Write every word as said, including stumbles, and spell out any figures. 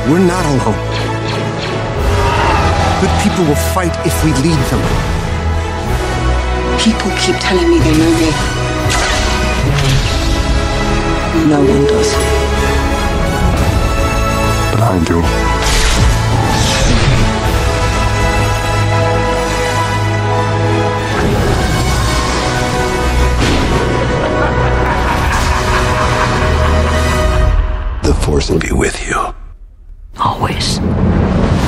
We're not alone. Good people will fight if we lead them. People keep telling me they know me. No one does. But I do. The Force will be with you. Always.